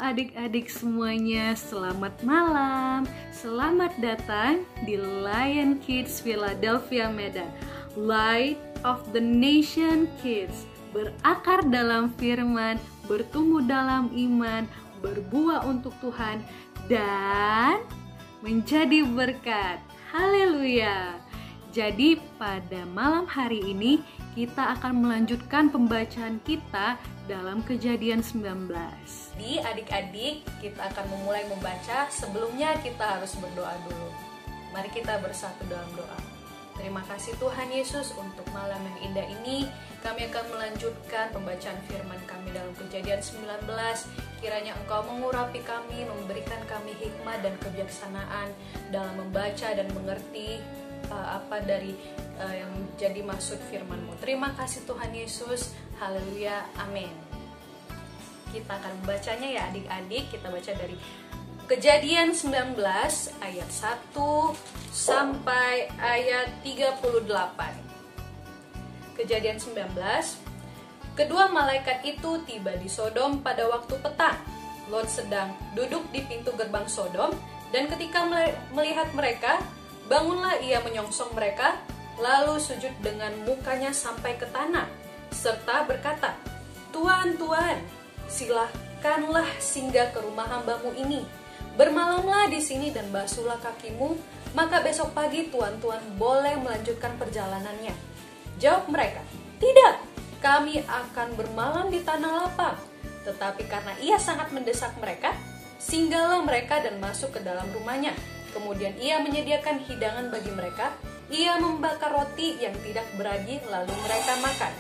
adik-adik semuanya, selamat malam. Selamat datang di Lion Kids Philadelphia Medan, Light of the Nation Kids. Berakar dalam firman, bertumbuh dalam iman, berbuah untuk Tuhan, dan menjadi berkat. Haleluya. Jadi pada malam hari ini kita akan melanjutkan pembacaan kita dalam Kejadian 19. Di adik-adik kita akan memulai membaca. Sebelumnya kita harus berdoa dulu. Mari kita bersatu dalam doa. Terima kasih Tuhan Yesus untuk malam yang indah ini. Kami akan melanjutkan pembacaan firman kami dalam Kejadian 19. Kiranya Engkau mengurapi kami, memberikan kami hikmat dan kebijaksanaan dalam membaca dan mengerti apa dari yang jadi maksud firman-Mu. Terima kasih Tuhan Yesus. Haleluya. Amin. Kita akan membacanya ya adik-adik. Kita baca dari Kejadian 19 ayat 1 sampai ayat 38. Kejadian 19. Kedua malaikat itu tiba di Sodom pada waktu petang. Lot sedang duduk di pintu gerbang Sodom, dan ketika melihat mereka, bangunlah ia menyongsong mereka, lalu sujud dengan mukanya sampai ke tanah, serta berkata, "Tuan, Tuan, silakanlah singgah ke rumah hambamu ini. Bermalamlah di sini dan basuhlah kakimu, maka besok pagi tuan-tuan boleh melanjutkan perjalanannya." Jawab mereka, "Tidak, kami akan bermalam di tanah lapang." Tetapi karena ia sangat mendesak mereka, singgahlah mereka dan masuk ke dalam rumahnya. Kemudian ia menyediakan hidangan bagi mereka. Ia membakar roti yang tidak beragi, lalu mereka makan.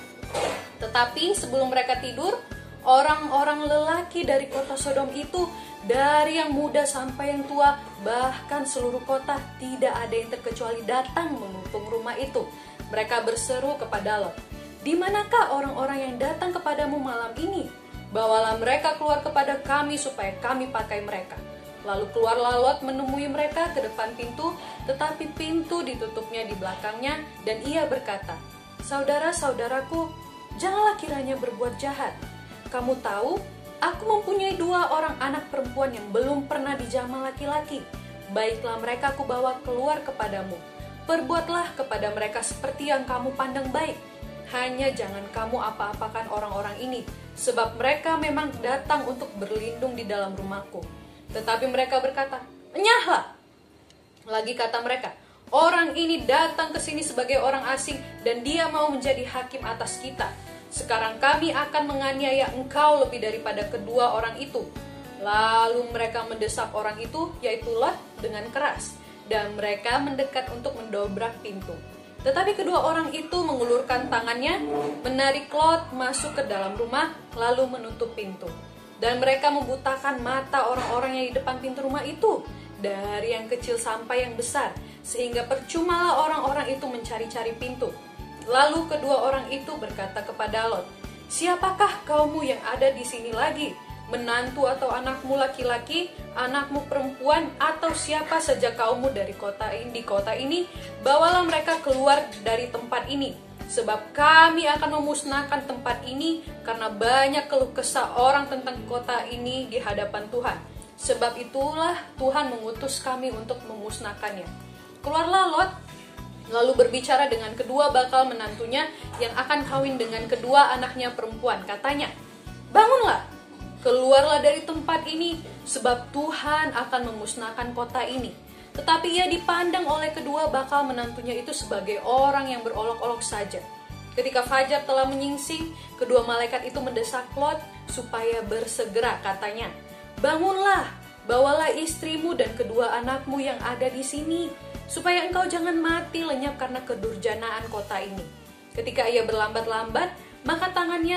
Tetapi sebelum mereka tidur, orang-orang lelaki dari kota Sodom itu, dari yang muda sampai yang tua, bahkan seluruh kota, tidak ada yang terkecuali datang mengunjung rumah itu. Mereka berseru kepada Lot, "Di manakah orang-orang yang datang kepadamu malam ini? Bawalah mereka keluar kepada kami supaya kami pakai mereka." Lalu keluarlah Lot menemui mereka ke depan pintu, tetapi pintu ditutupnya di belakangnya, dan ia berkata, "Saudara-saudaraku, janganlah kiranya berbuat jahat. Kamu tahu, aku mempunyai 2 orang anak perempuan yang belum pernah dijamah laki-laki. Baiklah mereka aku bawa keluar kepadamu. Perbuatlah kepada mereka seperti yang kamu pandang baik. Hanya jangan kamu apa-apakan orang-orang ini, sebab mereka memang datang untuk berlindung di dalam rumahku." Tetapi mereka berkata, "Enyahlah." Lagi kata mereka, "Orang ini datang ke sini sebagai orang asing, dan dia mau menjadi hakim atas kita. Sekarang kami akan menganiaya engkau lebih daripada kedua orang itu." Lalu mereka mendesak orang itu, yaitu Lot, dengan keras, dan mereka mendekat untuk mendobrak pintu. Tetapi kedua orang itu mengulurkan tangannya, menarik Lot masuk ke dalam rumah, lalu menutup pintu. Dan mereka membutakan mata orang-orang yang di depan pintu rumah itu, dari yang kecil sampai yang besar, sehingga percumalah orang-orang itu mencari-cari pintu. Lalu kedua orang itu berkata kepada Lot, "Siapakah kaummu yang ada di sini lagi? Menantu atau anakmu laki-laki, anakmu perempuan, atau siapa saja kaummu dari di kota ini, bawalah mereka keluar dari tempat ini. Sebab kami akan memusnahkan tempat ini karena banyak keluh kesah orang tentang kota ini di hadapan Tuhan. Sebab itulah Tuhan mengutus kami untuk memusnahkannya." Keluarlah Lot, lalu berbicara dengan kedua bakal menantunya yang akan kawin dengan kedua anaknya perempuan. Katanya, "Bangunlah, keluarlah dari tempat ini, sebab Tuhan akan memusnahkan kota ini." Tetapi ia dipandang oleh kedua bakal menantunya itu sebagai orang yang berolok-olok saja. Ketika fajar telah menyingsing, kedua malaikat itu mendesak Lot supaya bersegera. Katanya, "Bangunlah, bawalah istrimu dan kedua anakmu yang ada di sini, supaya engkau jangan mati lenyap karena kedurjanaan kota ini." Ketika ia berlambat-lambat, maka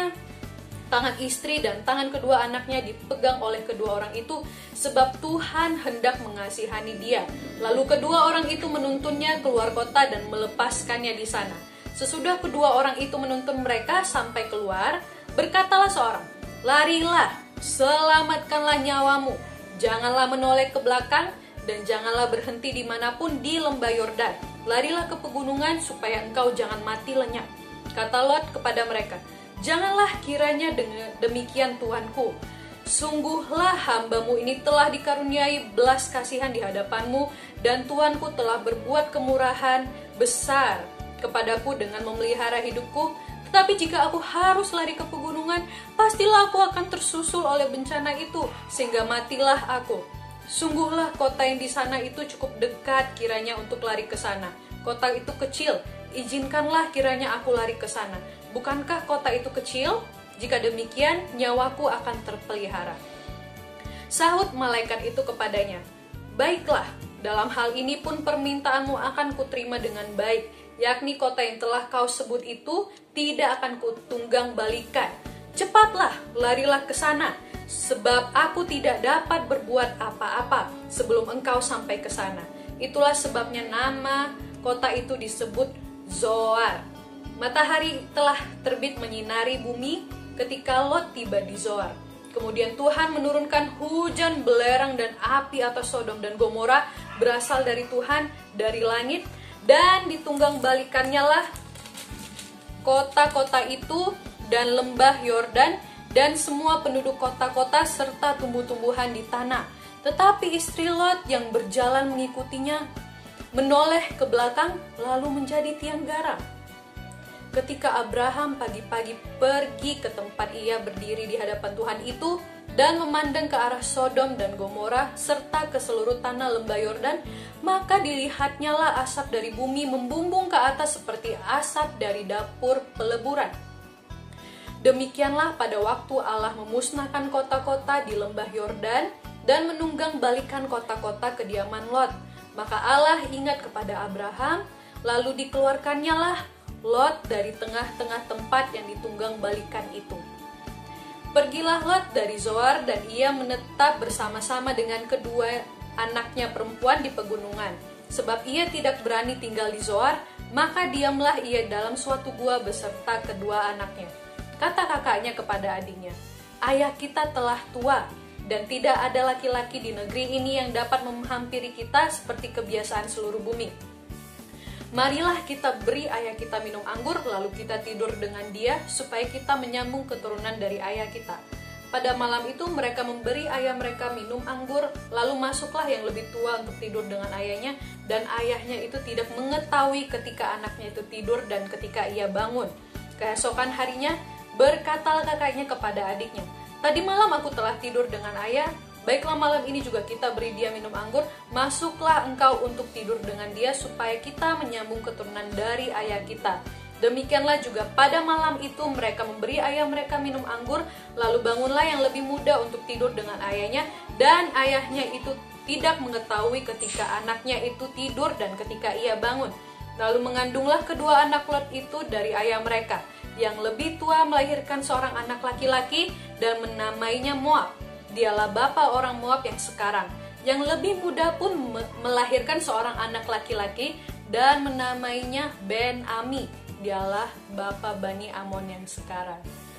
tangan istri dan tangan kedua anaknya dipegang oleh kedua orang itu, sebab Tuhan hendak mengasihani dia. Lalu kedua orang itu menuntunnya keluar kota dan melepaskannya di sana. Sesudah kedua orang itu menuntun mereka sampai keluar, berkatalah seorang, "Larilah, selamatkanlah nyawamu. Janganlah menoleh ke belakang, dan janganlah berhenti dimanapun di lembah Yordan. Larilah ke pegunungan supaya engkau jangan mati lenyap." Kata Lot kepada mereka, "Janganlah kiranya demikian Tuanku. Sungguhlah hamba-Mu ini telah dikaruniai belas kasihan di hadapan-Mu, dan Tuanku telah berbuat kemurahan besar kepadaku dengan memelihara hidupku. Tetapi jika aku harus lari ke pegunungan, pastilah aku akan tersusul oleh bencana itu, sehingga matilah aku. Sungguhlah kota yang di sana itu cukup dekat kiranya untuk lari ke sana. Kota itu kecil, izinkanlah kiranya aku lari ke sana. Bukankah kota itu kecil? Jika demikian, nyawaku akan terpelihara. Sahut malaikat itu kepadanya, baiklah, dalam hal ini pun permintaanmu akan kuterima dengan baik, yakni kota yang telah kau sebut itu tidak akan kutunggang balikan. Cepatlah, larilah ke sana, sebab aku tidak dapat berbuat apa-apa sebelum engkau sampai ke sana. Itulah sebabnya nama kota itu disebut Zoar. Matahari telah terbit menyinari bumi ketika Lot tiba di Zoar. Kemudian Tuhan menurunkan hujan belerang dan api atas Sodom dan Gomora, berasal dari Tuhan dari langit, dan ditunggang balikannya lah kota-kota itu dan lembah Yordan dan semua penduduk kota-kota serta tumbuh-tumbuhan di tanah. Tetapi istri Lot yang berjalan mengikutinya menoleh ke belakang lalu menjadi tiang garam. Ketika Abraham pagi-pagi pergi ke tempat ia berdiri di hadapan Tuhan itu dan memandang ke arah Sodom dan Gomora serta ke seluruh tanah lembah Yordan, maka dilihatnya lah asap dari bumi membumbung ke atas seperti asap dari dapur peleburan. Demikianlah pada waktu Allah memusnahkan kota-kota di lembah Yordan dan menunggang balikan kota-kota kediaman Lot. Maka Allah ingat kepada Abraham, lalu dikeluarkannya lah Lot dari tengah-tengah tempat yang ditunggang balikan itu. Pergilah Lot dari Zoar dan ia menetap bersama-sama dengan kedua anaknya perempuan di pegunungan. Sebab ia tidak berani tinggal di Zoar, maka diamlah ia dalam suatu gua beserta kedua anaknya. Kata kakaknya kepada adiknya, ayah kita telah tua dan tidak ada laki-laki di negeri ini yang dapat menghampiri kita seperti kebiasaan seluruh bumi. Marilah kita beri ayah kita minum anggur, lalu kita tidur dengan dia, supaya kita menyambung keturunan dari ayah kita. Pada malam itu mereka memberi ayah mereka minum anggur, lalu masuklah yang lebih tua untuk tidur dengan ayahnya, dan ayahnya itu tidak mengetahui ketika anaknya itu tidur dan ketika ia bangun. Keesokan harinya, berkatalah kakaknya kepada adiknya, tadi malam aku telah tidur dengan ayah, baiklah malam ini juga kita beri dia minum anggur, masuklah engkau untuk tidur dengan dia supaya kita menyambung keturunan dari ayah kita. Demikianlah juga pada malam itu mereka memberi ayah mereka minum anggur, lalu bangunlah yang lebih muda untuk tidur dengan ayahnya, dan ayahnya itu tidak mengetahui ketika anaknya itu tidur dan ketika ia bangun. Lalu mengandunglah kedua anak Lot itu dari ayah mereka. Yang lebih tua melahirkan seorang anak laki-laki dan menamainya Moab. Dialah bapa orang Moab yang sekarang. Yang lebih muda pun melahirkan seorang anak laki-laki dan menamainya Ben-Ami. Dialah bapa Bani Amon yang sekarang.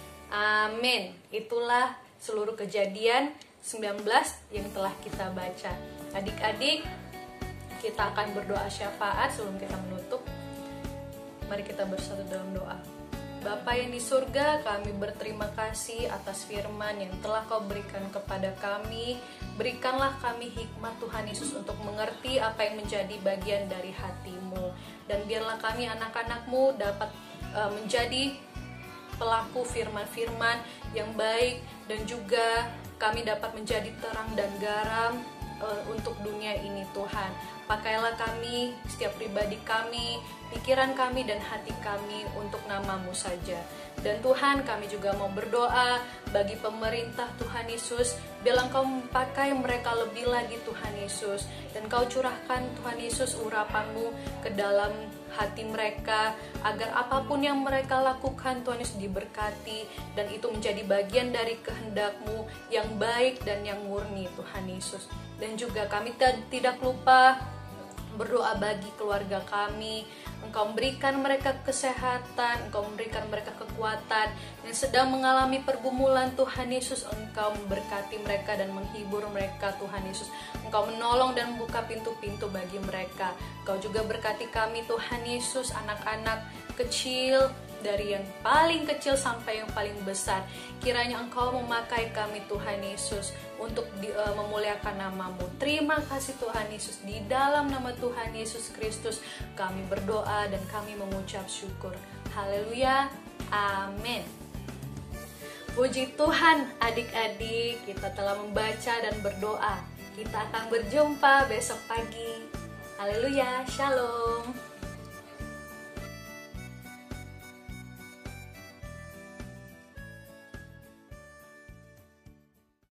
Amin. Itulah seluruh Kejadian 19 yang telah kita baca. Adik-adik, kita akan berdoa syafaat sebelum kita menutup. Mari kita bersatu dalam doa. Bapa yang di surga, kami berterima kasih atas firman yang telah Kau berikan kepada kami. Berikanlah kami hikmat Tuhan Yesus untuk mengerti apa yang menjadi bagian dari hati-Mu. Dan biarlah kami anak-anak-Mu dapat menjadi pelaku firman-firman yang baik. Dan juga kami dapat menjadi terang dan garam untuk dunia ini Tuhan. Pakailah kami, setiap pribadi kami, pikiran kami dan hati kami untuk nama-Mu saja. Dan Tuhan, kami juga mau berdoa bagi pemerintah Tuhan Yesus, biarlah Engkau pakai mereka lebih lagi Tuhan Yesus, dan Kau curahkan Tuhan Yesus urapan-Mu ke dalam hati mereka, agar apapun yang mereka lakukan Tuhan Yesus diberkati, dan itu menjadi bagian dari kehendak-Mu yang baik dan yang murni Tuhan Yesus. Dan juga kami tidak lupa berdoa bagi keluarga kami. Engkau memberikan mereka kesehatan, Engkau memberikan mereka kekuatan yang sedang mengalami pergumulan Tuhan Yesus. Engkau memberkati mereka dan menghibur mereka Tuhan Yesus. Engkau menolong dan membuka pintu-pintu bagi mereka. Engkau juga berkati kami Tuhan Yesus, anak-anak kecil dari yang paling kecil sampai yang paling besar. Kiranya Engkau memakai kami Tuhan Yesus untuk memuliakan nama-Mu. Terima kasih Tuhan Yesus. Di dalam nama Tuhan Yesus Kristus kami berdoa dan kami mengucap syukur. Haleluya. Amin. Puji Tuhan, adik-adik, kita telah membaca dan berdoa. Kita akan berjumpa besok pagi. Haleluya. Shalom.